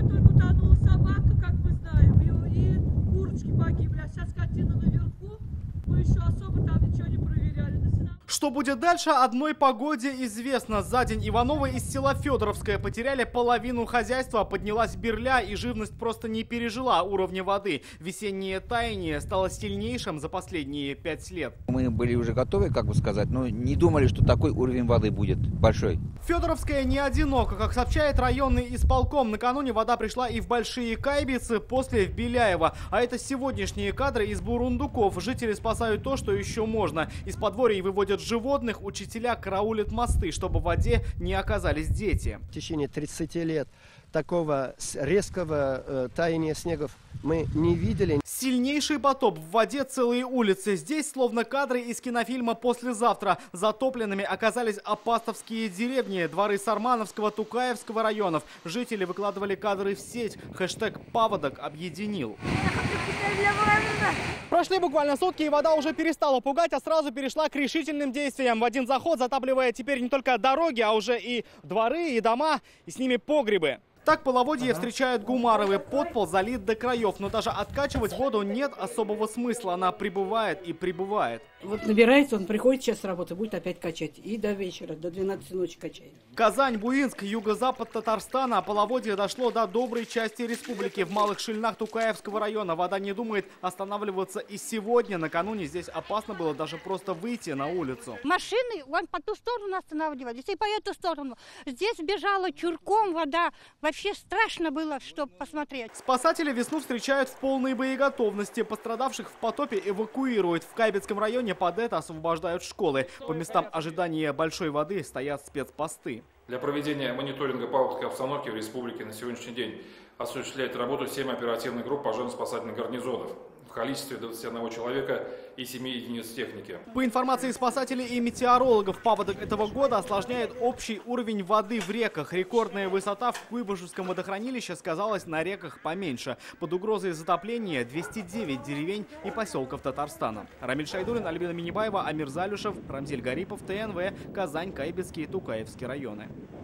только утонула собака, как мы знаем, и курочки погибли, а сейчас скотина наверху. Мы еще особо там ничего не проверяли. Что будет дальше, одной погоде известно. За день Ивановы из села Федоровское потеряли половину хозяйства, поднялась берля, и живность просто не пережила уровня воды. Весеннее таяние стало сильнейшим за последние 5 лет. Мы были уже готовы, как бы сказать, но не думали, что такой уровень воды будет большой. Федоровская не одиноко. Как сообщает районный исполком, накануне вода пришла и в Большие Кайбицы, после в Беляево. А это сегодняшние кадры из Бурундуков. Жители спасают то, что еще можно. Из подворий выводят животных, учителя караулят мосты, чтобы в воде не оказались дети. В течение 30 лет такого резкого таяния снегов мы не видели. Сильнейший потоп, в воде целые улицы. Здесь словно кадры из кинофильма «Послезавтра». Затопленными оказались апастовские деревни, дворы Сармановского, Тукаевского районов. Жители выкладывали кадры в сеть. Хэштег «Паводок» объединил. Прошли буквально сутки, и вода уже перестала пугать, а сразу перешла к решительным действиям. В один заход затапливая теперь не только дороги, а уже и дворы, и дома, и с ними погребы. Так половодье встречают Гумаровы. Подпол залит до краев, но даже откачивать воду нет особого смысла. Она прибывает и прибывает. Вот набирается, он приходит сейчас с работы, будет опять качать. И до вечера, до 12 ночи качает. Казань, Буинск, юго-запад Татарстана. Половодье дошло до доброй части республики. В Малых Шильнах Тукаевского района вода не думает останавливаться и сегодня. Накануне здесь опасно было даже просто выйти на улицу. Машины вон по ту сторону останавливались и по эту сторону. Здесь бежала чурком вода. Вообще страшно было, чтобы посмотреть. Спасатели весну встречают в полной боеготовности. Пострадавших в потопе эвакуируют. В Кайбицком районе под это освобождают школы. По местам ожидания большой воды стоят спецпосты. Для проведения мониторинга паводковой обстановки в республике на сегодняшний день осуществляет работу 7 оперативных групп пожарно-спасательных гарнизонов в количестве 21 человека и 7 единиц техники. По информации спасателей и метеорологов, паводок этого года осложняет общий уровень воды в реках. Рекордная высота в Куйбышевском водохранилище сказалась на реках поменьше. Под угрозой затопления 209 деревень и поселков Татарстана. Рамиль Шайдулин, Альбина Минибаева, Амир Залюшев, Рамзель Гарипов, ТНВ, Казань, Кайбицкий, Тукаевский районы.